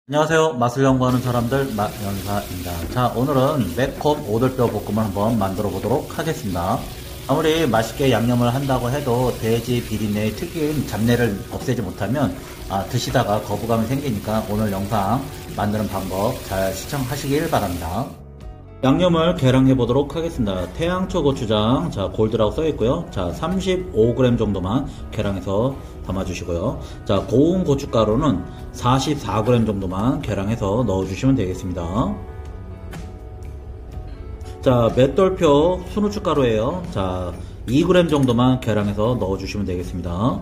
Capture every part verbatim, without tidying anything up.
안녕하세요. 맛을 연구하는 사람들 맛연사입니다. 자, 오늘은 매콤 오돌뼈 볶음을 한번 만들어 보도록 하겠습니다. 아무리 맛있게 양념을 한다고 해도 돼지 비린내의 특유인 잡내를 없애지 못하면 아, 드시다가 거부감이 생기니까 오늘 영상 만드는 방법 잘 시청하시길 바랍니다. 양념을 계량해 보도록 하겠습니다. 태양초 고추장, 자, 골드라고 써 있고요. 자, 삼십오 그램 정도만 계량해서 담아 주시고요. 자, 고운 고춧가루는 사십사 그램 정도만 계량해서 넣어 주시면 되겠습니다. 자, 맷돌표 순후춧가루예요. 자, 이 그램 정도만 계량해서 넣어 주시면 되겠습니다.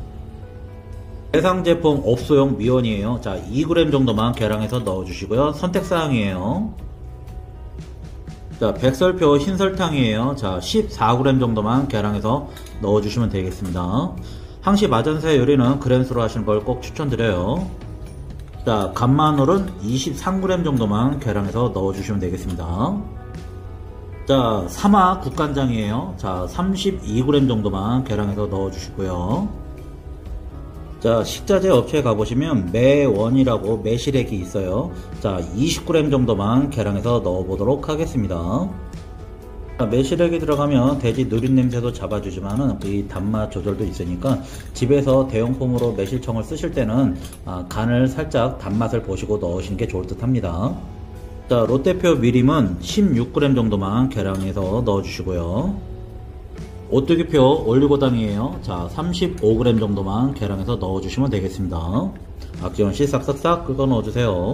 대상 제품 업소용 미원이에요. 자, 이 그램 정도만 계량해서 넣어 주시고요. 선택사항이에요. 자, 백설표 흰설탕이에요. 자, 십사 그램 정도만 계량해서 넣어주시면 되겠습니다. 항시 마전사 요리는 그램수로 하시는 걸 꼭 추천드려요. 자, 간마늘은 이십삼 그램 정도만 계량해서 넣어주시면 되겠습니다. 자, 사마 국간장이에요. 자, 삼십이 그램 정도만 계량해서 넣어주시고요. 자, 식자재 업체에 가보시면 매원이라고 매실액이 있어요. 자, 이십 그램 정도만 계량해서 넣어보도록 하겠습니다. 자, 매실액이 들어가면 돼지 누린냄새도 잡아주지만은 이 단맛 조절도 있으니까 집에서 대용품으로 매실청을 쓰실 때는 아, 간을 살짝 단맛을 보시고 넣으시는 게 좋을 듯 합니다. 자, 롯데표 미림은 십육 그램 정도만 계량해서 넣어주시고요. 오뚜기표 올리고당이에요. 자, 삼십오 그램 정도만 계량해서 넣어주시면 되겠습니다. 악지원씨 싹싹싹 긁어 넣어주세요.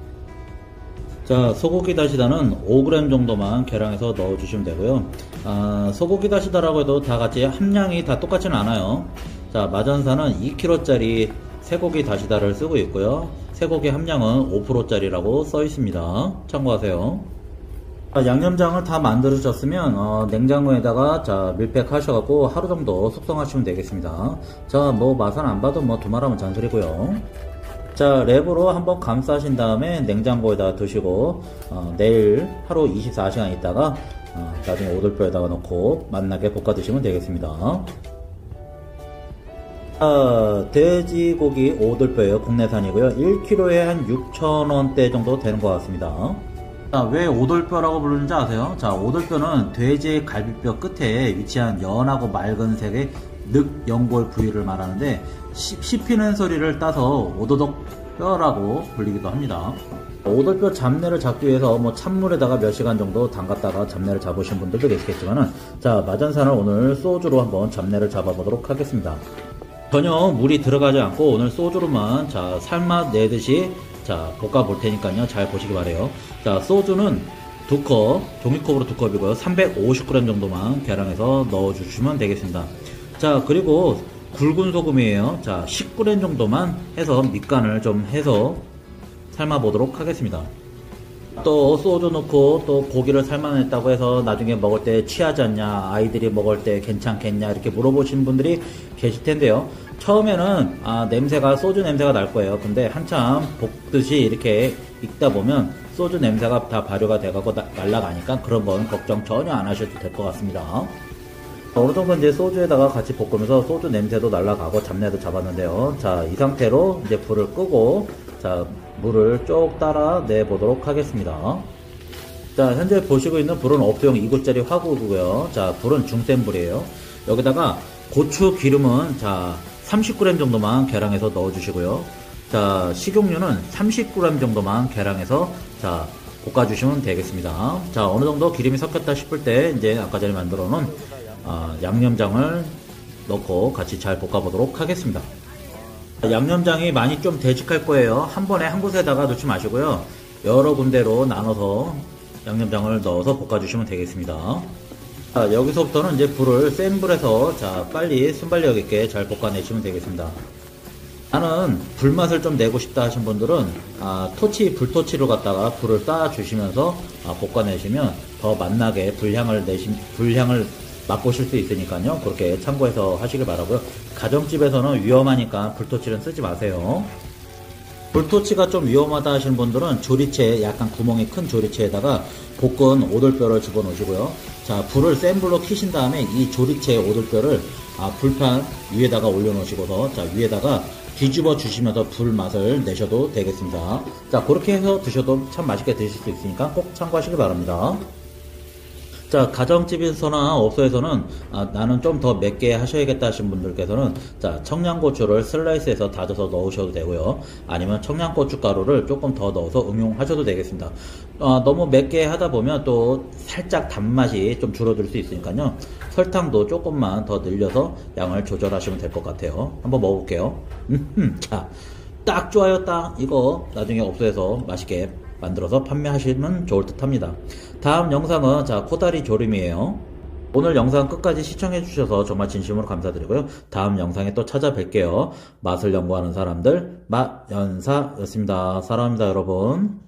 자, 소고기 다시다는 오 그램 정도만 계량해서 넣어주시면 되고요. 아, 소고기 다시다라고 해도 다 같이 함량이 다 똑같지는 않아요. 자, 마전사는 이 킬로그램짜리 쇠고기 다시다를 쓰고 있고요. 쇠고기 함량은 오 퍼센트짜리라고 써 있습니다. 참고하세요. 자, 양념장을 다 만들어졌으면 어, 냉장고에다가 자, 밀폐 하셔갖고 하루 정도 숙성하시면 되겠습니다. 자, 뭐 맛은 안 봐도 뭐 두말하면 잔소리고요. 자, 랩으로 한번 감싸신 다음에 냉장고에다 두시고 어, 내일 하루 이십사 시간 있다가 어, 나중에 오돌뼈에다가 넣고 맛나게 볶아 드시면 되겠습니다. 자, 돼지고기 오돌뼈예요. 국내산이고요. 일 킬로그램에 한 육천 원대 정도 되는 것 같습니다. 자, 왜 오돌뼈라고 부르는지 아세요? 자, 오돌뼈는 돼지 갈비뼈 끝에 위치한 연하고 맑은 색의 늑연골 부위를 말하는데 씹, 씹히는 소리를 따서 오도독뼈라고 불리기도 합니다. 오돌뼈 잡내를 잡기 위해서 뭐 찬물에다가 몇 시간 정도 담갔다가 잡내를 잡으신 분들도 계시겠지만은 자, 마전산을 오늘 소주로 한번 잡내를 잡아보도록 하겠습니다. 전혀 물이 들어가지 않고 오늘 소주로만 자, 삶아 내듯이 자, 볶아 볼 테니까요. 잘 보시기 바래요. 자, 소주는 두 컵, 종이컵으로 두 컵이고요. 삼백오십 그램 정도만 계량해서 넣어 주시면 되겠습니다. 자, 그리고 굵은 소금이에요. 자, 십 그램 정도만 해서 밑간을 좀 해서 삶아 보도록 하겠습니다. 또 소주 넣고 또 고기를 삶아냈다고 해서 나중에 먹을 때 취하지 않냐, 아이들이 먹을 때 괜찮겠냐 이렇게 물어보시는 분들이 계실 텐데요. 처음에는 아, 냄새가 소주 냄새가 날 거예요. 근데 한참 볶듯이 이렇게 익다 보면 소주 냄새가 다 발효가 돼가고 날라가니까 그런 건 걱정 전혀 안 하셔도 될 것 같습니다. 어느 정도 이제 소주에다가 같이 볶으면서 소주 냄새도 날라가고 잡내도 잡았는데요. 자, 이 상태로 이제 불을 끄고 자, 물을 쭉 따라 내보도록 하겠습니다. 자, 현재 보시고 있는 불은 업소용 이 구짜리 화구고요. 자, 불은 중센 불이에요. 여기다가 고추 기름은 자, 삼십 그램 정도만 계량해서 넣어 주시고요. 자, 식용유는 삼십 그램 정도만 계량해서 자, 볶아 주시면 되겠습니다. 자, 어느 정도 기름이 섞였다 싶을 때 이제 아까 전에 만들어 놓은 아, 양념장을 넣고 같이 잘 볶아 보도록 하겠습니다. 양념장이 많이 좀 되직할 거예요. 한 번에 한 곳에다가 넣지 마시고요. 여러 군데로 나눠서 양념장을 넣어서 볶아 주시면 되겠습니다. 자, 여기서부터는 이제 불을 센 불에서 자, 빨리 순발력 있게 잘 볶아내시면 되겠습니다. 나는 불맛을 좀 내고 싶다 하신 분들은 아, 토치, 불토치로 갖다가 불을 따 주시면서 아, 볶아내시면 더 맛나게 불향을 내시, 불향을 맛보실 수 있으니까요. 그렇게 참고해서 하시길 바라고요. 가정집에서는 위험하니까 불토치는 쓰지 마세요. 불토치가 좀 위험하다 하시는 분들은 조리체, 약간 구멍이 큰 조리체에다가 볶은 오돌뼈를 집어넣으시고요. 자, 불을 센 불로 켜신 다음에 이 조리체 오돌뼈를 아, 불판 위에다가 올려놓으시고서 자, 위에다가 뒤집어 주시면서 불 맛을 내셔도 되겠습니다. 자, 그렇게 해서 드셔도 참 맛있게 드실 수 있으니까 꼭 참고하시기 바랍니다. 자, 가정집에서나 업소에서는 아, 나는 좀 더 맵게 하셔야겠다 하신 분들께서는 자, 청양고추를 슬라이스해서 다져서 넣으셔도 되고요. 아니면 청양고추 가루를 조금 더 넣어서 응용하셔도 되겠습니다. 어, 너무 맵게 하다 보면 또 살짝 단맛이 좀 줄어들 수 있으니까요. 설탕도 조금만 더 늘려서 양을 조절하시면 될 것 같아요. 한번 먹어볼게요. 음, 자, 딱 좋아요. 딱 이거 나중에 업소에서 맛있게 만들어서 판매하시면 좋을 듯 합니다. 다음 영상은 자, 코다리 조림이에요. 오늘 영상 끝까지 시청해 주셔서 정말 진심으로 감사드리고요. 다음 영상에 또 찾아뵐게요. 맛을 연구하는 사람들 맛연사였습니다. 사랑합니다, 여러분.